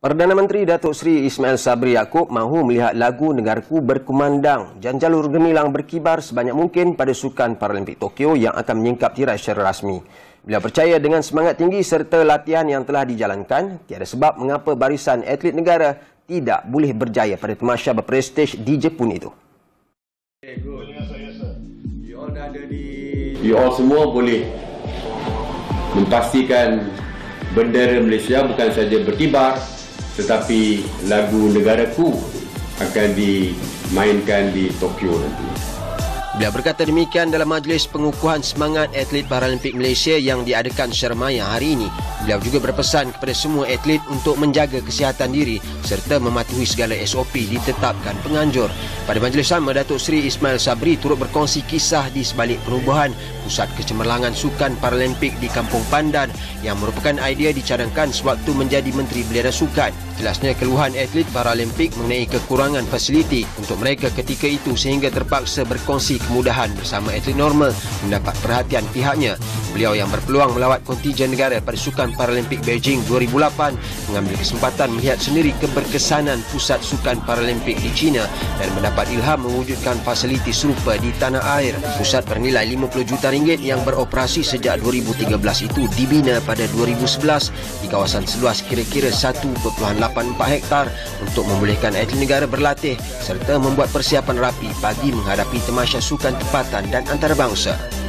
Perdana Menteri Datuk Seri Ismail Sabri Yaakob mahu melihat lagu Negaraku berkumandang dan jalur gemilang berkibar sebanyak mungkin pada Sukan Paralimpik Tokyo yang akan menyingkap tirai secara rasmi. Beliau percaya dengan semangat tinggi serta latihan yang telah dijalankan, tiada sebab mengapa barisan atlet negara tidak boleh berjaya pada tamasya berprestij di Jepun itu. You all semua boleh memastikan bendera Malaysia bukan saja berkibar, tetapi lagu Negaraku akan dimainkan di Tokyo nanti. Beliau berkata demikian dalam majlis pengukuhan semangat atlet Paralimpik Malaysia yang diadakan secara maya hari ini. Beliau juga berpesan kepada semua atlet untuk menjaga kesihatan diri serta mematuhi segala SOP ditetapkan penganjur. Pada majlis sama, Datuk Seri Ismail Sabri turut berkongsi kisah di sebalik penubuhan Pusat Kecemerlangan Sukan Paralimpik di Kampung Pandan yang merupakan idea dicadangkan sewaktu menjadi Menteri Belia dan Sukan. Jelasnya keluhan atlet Paralimpik mengenai kekurangan fasiliti untuk mereka ketika itu sehingga terpaksa berkongsi kemudahan bersama atlet normal mendapat perhatian pihaknya. Beliau yang berpeluang melawat kontijen negara pada Sukan Paralimpik Beijing 2008 mengambil kesempatan melihat sendiri keberkesanan Pusat Sukan Paralimpik di China dan mendapat ilham mewujudkan fasiliti serupa di tanah air. Pusat bernilai RM50 juta yang beroperasi sejak 2013 itu dibina pada 2011 di kawasan seluas kira-kira 1.84 hektar untuk membolehkan atlet negara berlatih serta membuat persiapan rapi bagi menghadapi tamasya sukan tempatan dan antarabangsa.